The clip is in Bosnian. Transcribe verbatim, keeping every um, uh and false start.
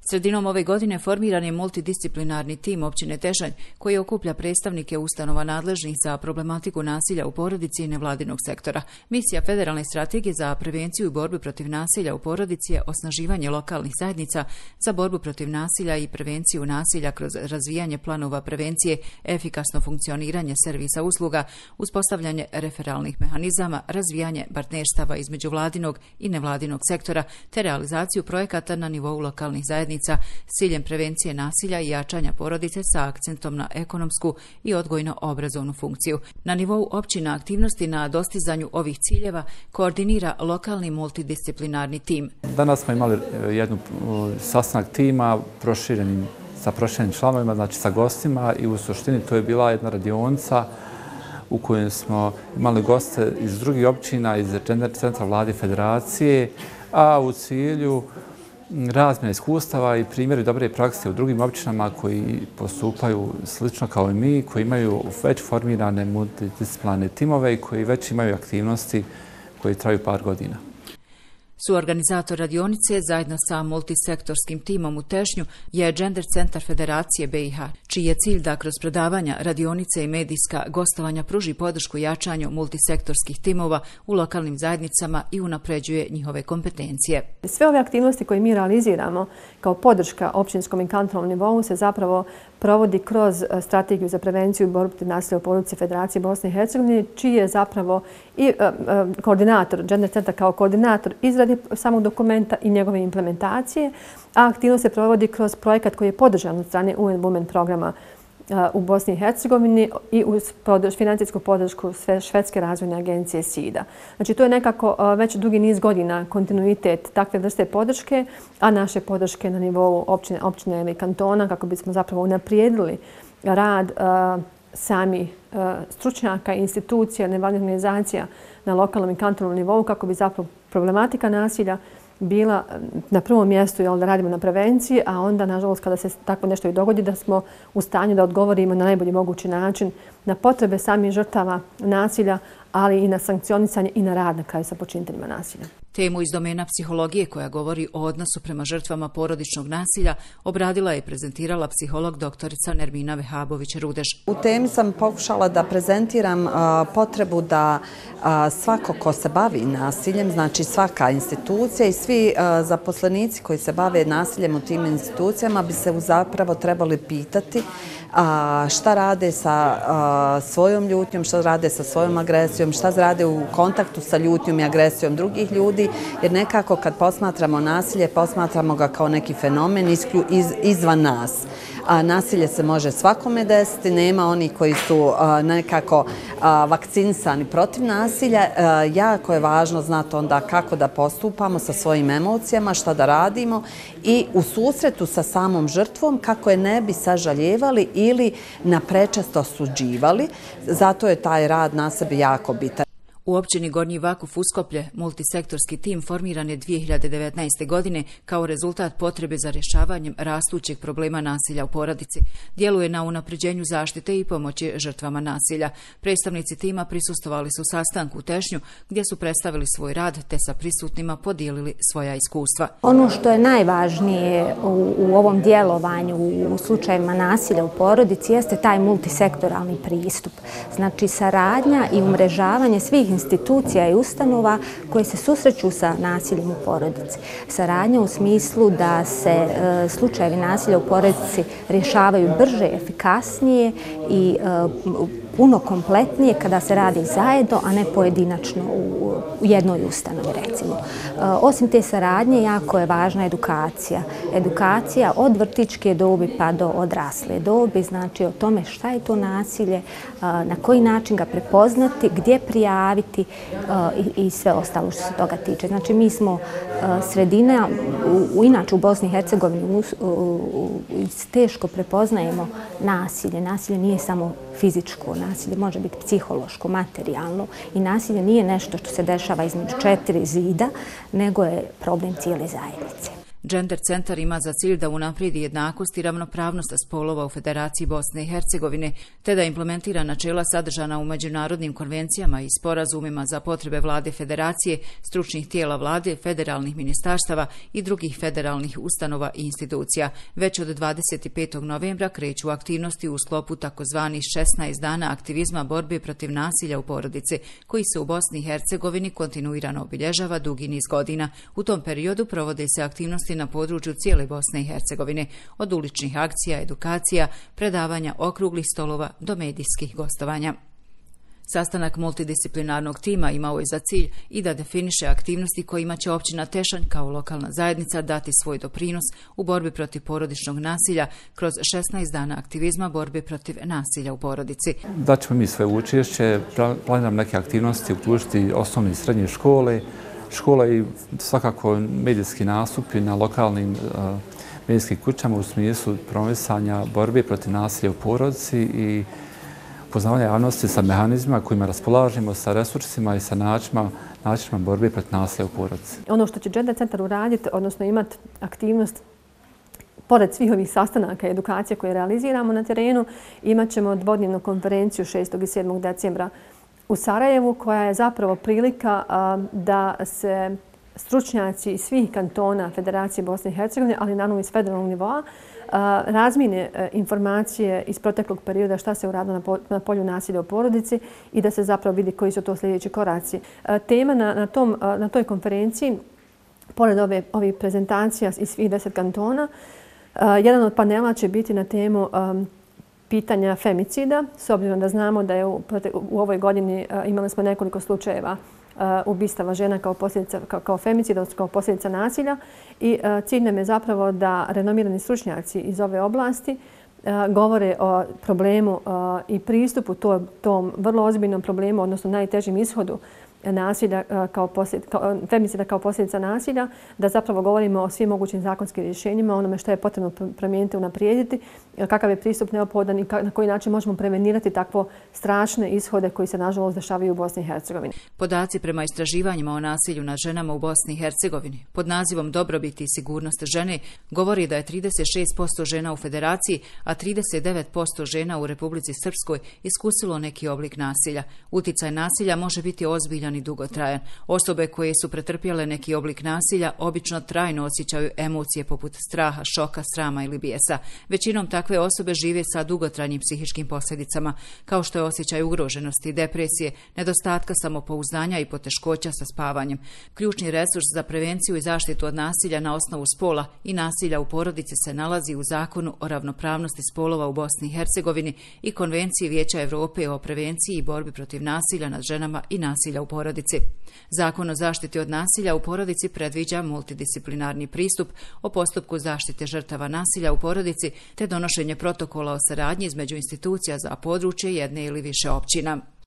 Sredinom ove godine formiran je multidisciplinarni tim općine Tešanj koji okuplja predstavnike ustanova nadležnih za problematiku nasilja u porodici i nevladinog sektora. Misija Federalne strategije za prevenciju i borbu protiv nasilja u porodici je osnaživanje lokalnih zajednica za borbu protiv nasilja i prevenciju nasilja kroz razvijanje planova prevencije, efikasno funkcioniranje servisa usluga, uspostavljanje referalnih mehanizama, razvijanje partnerstava između vladinog i nevladinog sektora te realizaciju projekata na nivou lokalnih zajednica s ciljem prevencije nasilja i jačanja porodice sa akcentom na ekonomsku i odgojno-obrazovnu funkciju. Na nivou općina aktivnosti na dostizanju ovih ciljeva koordinira lokalni multidisciplinarni tim. Danas smo imali jednu sastanak tima proširenim, sa proširenim članovima, znači sa gostima, i u suštini to je bila jedna radionica u kojoj smo imali goste iz drugih općina, iz Gender centra Vlade Federacije, a u cilju razmjena iskustava i primjeri dobre prakse u drugim općinama koji postupaju slično kao i mi, koji imaju već formirane multidisciplinarne timove i koji već imaju aktivnosti koje traju par godina. Suorganizator radionice zajedno sa multisektorskim timom u Tešnju je Gender centar Federacije B i H, čiji je cilj da kroz predavanja, radionice i medijska gostovanja pruži podršku jačanju multisektorskih timova u lokalnim zajednicama i unapređuje njihove kompetencije. Sve ove aktivnosti koje mi realiziramo kao podrška općinskom i kantonalnom nivou se zapravo provodi kroz strategiju za prevenciju i borbu protiv nasilja u porodici Federacije Bosne i Hercegovine, čiji je zapravo i koordinator, Gender centar kao koordinator izrade samog dokumenta i njegove implementacije, a aktivnost se provodi kroz projekat koji je podržan od strane U N Women programa u Bosni i Hercegovini i uz financijsku podršku Švedske razvojne agencije S I D A. Znači, to je nekako već dugi niz godina kontinuitet takve vrste podrške, a naše podrške na nivou općine, općine ili kantona kako bismo zapravo unaprijedili rad sami stručnjaka, institucija, nevladinih organizacija na lokalnom i kantonalnom nivou kako bi zapravo problematika nasilja bila na prvom mjestu, jel, da radimo na prevenciji, a onda, nažalost, kada se tako nešto i dogodi, da smo u stanju da odgovorimo na najbolji mogući način na potrebe samih žrtava nasilja, ali i na sankcionisanje i na rad na kraju sa počiniteljima nasilja. Temu iz domena psihologije koja govori o odnosu prema žrtvama porodičnog nasilja obradila je i prezentirala psiholog doktorica Nermina Vehabović-Rudeš. U temi sam pokušala da prezentiram uh, potrebu da uh, svako ko se bavi nasiljem, znači svaka institucija i svi uh, zaposlenici koji se bave nasiljem u tim institucijama bi se zapravo trebali pitati a, šta rade sa a, svojom ljutnjom, šta rade sa svojom agresijom, šta rade u kontaktu sa ljutnjom i agresijom drugih ljudi, jer nekako kad posmatramo nasilje, posmatramo ga kao neki fenomen isklju, iz, izvan nas. A nasilje se može svakome desiti, nema oni koji su a, nekako a, vakcinisani protiv nasilja. A, jako je važno znati onda kako da postupamo sa svojim emocijama, šta da radimo i u susretu sa samom žrtvom kako je ne bi sažaljevali ili naprečasto osuđivali. Zato je taj rad na sebi jako bitan. U općini Gornji Vakuf Uskoplje multisektorski tim formiran je dvije hiljade devetnaeste. godine kao rezultat potrebe za rješavanjem rastućeg problema nasilja u porodici. Djeluje na unapređenju zaštite i pomoći žrtvama nasilja. Predstavnici tima prisustvovali su sastanku u Tešnju gdje su predstavili svoj rad te sa prisutnima podijelili svoja iskustva. Ono što je najvažnije u, u ovom djelovanju u slučajevima nasilja u porodici jeste taj multisektoralni pristup. Znači saradnja i umrežavanje svih institucija i ustanova koje se susreću sa nasiljem u porodici. Saradnja u smislu da se e, slučajevi nasilja u porodici rješavaju brže, efikasnije i e, puno kompletnije kada se radi zajedno, a ne pojedinačno u, u jednoj ustanovi, recimo. E, osim te saradnje, jako je važna edukacija. Edukacija od vrtićke dobi pa do odrasle dobi, znači o tome šta je to nasilje, e, na koji način ga prepoznati, gdje prijaviti uh, i, i sve ostalo što se toga tiče. Znači mi smo uh, sredina, u, u, inače u Bosni i Hercegovini teško prepoznajemo nasilje. Nasilje nije samo fizičko, nasilje može biti psihološko, materijalno i nasilje nije nešto što se dešava između četiri zida, nego je problem cijele zajednice. Gender centar ima za cilj da unaprijedi jednakost i ravnopravnost spolova u Federaciji Bosne i Hercegovine, te da implementira načela sadržana u međunarodnim konvencijama i sporazumima za potrebe vlade Federacije, stručnih tijela vlade, federalnih ministarstava i drugih federalnih ustanova i institucija. Već od dvadeset petog novembra kreću aktivnosti u sklopu takozvanih šesnaest dana aktivizma borbe protiv nasilja u porodici, koji se u Bosni i Hercegovini kontinuirano obilježava dugi niz godina. U tom periodu provode se aktivnosti na području cijele Bosne i Hercegovine, od uličnih akcija, edukacija, predavanja, okruglih stolova do medijskih gostovanja. Sastanak multidisciplinarnog tima imao je za cilj i da definiše aktivnosti kojima će općina Tešanj kao lokalna zajednica dati svoj doprinos u borbi protiv porodičnog nasilja kroz šesnaest dana aktivizma borbe protiv nasilja u porodici. Daćemo mi svoje učešće, planiram neke aktivnosti uključiti osnovne i srednje škole, škola i svakako medijski nastupi na lokalnim uh, medijskim kućama u smislu promovisanja borbe protiv nasilja u porodici i upoznavanja javnosti sa mehanizmima kojima raspolažemo, sa resursima i sa načinima, načinima borbe protiv nasilja u porodici. Ono što će Gender centar uraditi, odnosno imati aktivnost pored svih ovih sastanaka i edukacija koje realiziramo na terenu, imat ćemo dvodnevnu konferenciju šestog i sedmog decembra u Sarajevu, koja je zapravo prilika a, da se stručnjaci iz svih kantona Federacije Bosne i Hercegovine, ali naravno iz federalnog nivoa, a, razmijene a, informacije iz proteklog perioda šta se uradilo na, po, na polju nasilja u porodici i da se zapravo vidi koji su to sljedeći koraci. A, tema na, na, tom, a, na toj konferenciji, pored ove, ovih prezentacija iz svih deset kantona, a, jedan od panela će biti na temu a, pitanja femicida, s obzirom da znamo da je u, u ovoj godini uh, imali smo nekoliko slučajeva uh, ubistava žena kao posljedica, kao, kao femicida, kao posljedica nasilja i uh, cilj nam je zapravo da renomirani stručnjaci iz ove oblasti uh, govore o problemu uh, i pristupu to, tom vrlo ozbiljnom problemu, odnosno najtežim ishodu nasilja kao posljedica, kao, femicida kao posljedica nasilja, da zapravo govorimo o svim mogućim zakonskim rješenjima, onome što je potrebno promijeniti, unaprijediti, kakav je pristup neophodan i na koji način možemo prevenirati takvo strašne ishode koji se nažalost dešavaju u Bosni i Hercegovini. Podaci prema istraživanjima o nasilju nad ženama u Bosni i Hercegovini pod nazivom Dobrobiti i sigurnost žene govori da je trideset šest posto žena u Federaciji, a trideset devet posto žena u Republici Srpskoj iskusilo neki oblik nasilja. Uticaj nasilja može biti ozbiljan i dugotrajan. Osobe koje su pretrpjele neki oblik nasilja obično trajno osjećaju emocije poput straha, šoka, srama ili bijesa. Većinom takve osobe žive sa dugotrajnim psihičkim posljedicama, kao što je osjećaj ugroženosti, depresije, nedostatka samopouzdanja i poteškoća sa spavanjem. Ključni resurs za prevenciju i zaštitu od nasilja na osnovu spola i nasilja u porodici se nalazi u Zakonu o ravnopravnosti spolova u Bosni i Hercegovini i Konvenciji Vijeća Evrope o prevenciji i borbi protiv nasilja nad ženama i nasilja u porodici. Zakon o zaštiti od nasilja u porodici predviđa multidisciplinarni pristup o postupku zaštite žrtava nasilja u porodici te donošenje protokola o saradnji između institucija za područje jedne ili više općina.